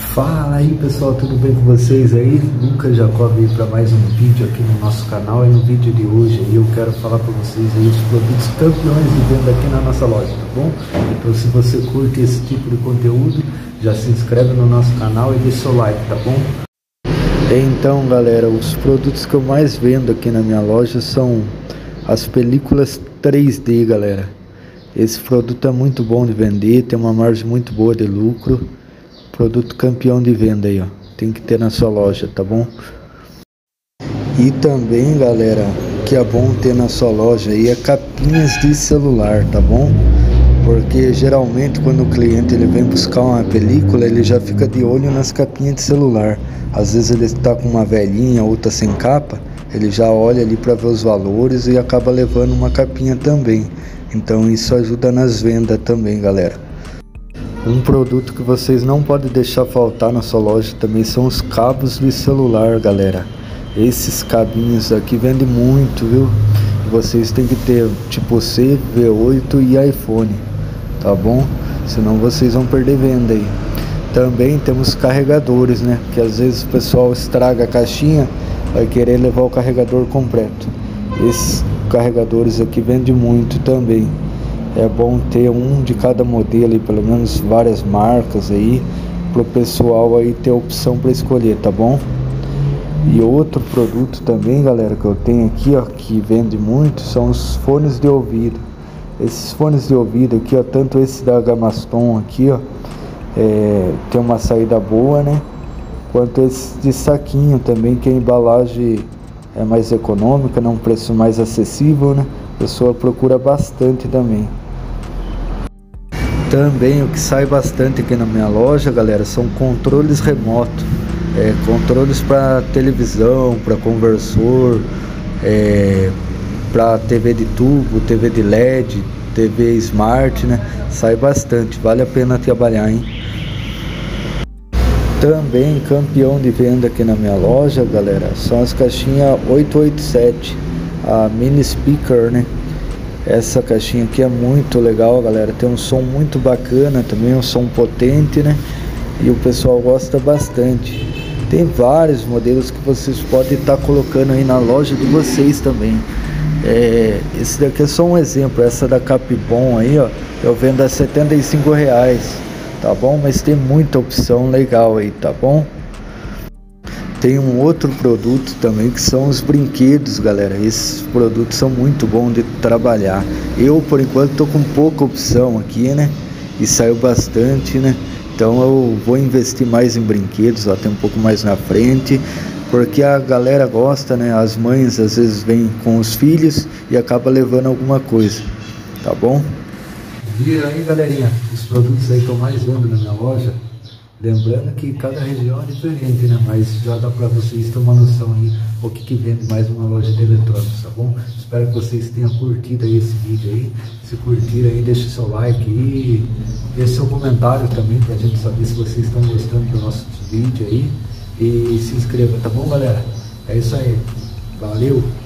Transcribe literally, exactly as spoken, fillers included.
Fala aí pessoal, tudo bem com vocês aí? Lucas Jacob aí para mais um vídeo aqui no nosso canal. E no vídeo de hoje aí eu quero falar para vocês aí os produtos campeões de venda aqui na nossa loja, tá bom? Então se você curte esse tipo de conteúdo, já se inscreve no nosso canal e deixa seu like, tá bom? Então galera, os produtos que eu mais vendo aqui na minha loja são as películas três D, galera. Esse produto é muito bom de vender, tem uma margem muito boa de lucro. Produto campeão de venda aí, ó. Tem que ter na sua loja, tá bom? E também, galera, que é bom ter na sua loja aí é capinhas de celular, tá bom? Porque geralmente quando o cliente ele vem buscar uma película, ele já fica de olho nas capinhas de celular. Às vezes ele está com uma velhinha, outra sem capa, ele já olha ali para ver os valores e acaba levando uma capinha também. Então isso ajuda nas vendas também, galera. Um produto que vocês não podem deixar faltar na sua loja também são os cabos de celular, galera. Esses cabinhos aqui vendem muito, viu? E vocês têm que ter tipo C, V oito e iPhone, tá bom? Senão vocês vão perder venda aí. Também temos carregadores, né? Que às vezes o pessoal estraga a caixinha, vai querer levar o carregador completo. Esses carregadores aqui vendem muito também. É bom ter um de cada modelo e pelo menos várias marcas aí, para o pessoal aí ter a opção para escolher, tá bom? E outro produto também, galera, que eu tenho aqui, ó, que vende muito, são os fones de ouvido. Esses fones de ouvido aqui, ó, tanto esse da Gamaston aqui, ó, é, tem uma saída boa, né? Quanto esse de saquinho também, que a embalagem é mais econômica, né? Um preço mais acessível, né? A pessoa procura bastante também. Também o que sai bastante aqui na minha loja, galera, são controles remotos. É, controles para televisão, para conversor, é, para T V de tubo, T V de L E D, T V Smart, né? Sai bastante, vale a pena trabalhar, hein? Também campeão de venda aqui na minha loja, galera, são as caixinhas oito oito sete, a mini speaker, né? Essa caixinha aqui é muito legal, galera, tem um som muito bacana também, um som potente, né? E o pessoal gosta bastante. Tem vários modelos que vocês podem estar colocando aí na loja de vocês também. É, esse daqui é só um exemplo, essa da Capibom aí, ó, eu vendo a setenta e cinco reais, tá bom? Mas tem muita opção legal aí, tá bom? Tem um outro produto também que são os brinquedos, galera. Esses produtos são muito bons de trabalhar. Eu, por enquanto, tô com pouca opção aqui, né? E saiu bastante, né? Então eu vou investir mais em brinquedos, ó, tem um pouco mais na frente, porque a galera gosta, né? As mães às vezes vêm com os filhos e acaba levando alguma coisa, tá bom? E aí, galerinha, os produtos aí que eu mais vendo na minha loja. Lembrando que cada região é diferente, né? Mas já dá para vocês terem uma noção aí o que, que vende mais uma loja de eletrônicos, tá bom? Espero que vocês tenham curtido aí esse vídeo aí. Se curtiram aí, deixe seu like e deixe seu comentário também pra gente saber se vocês estão gostando do nosso vídeo aí. E se inscreva, tá bom, galera? É isso aí. Valeu!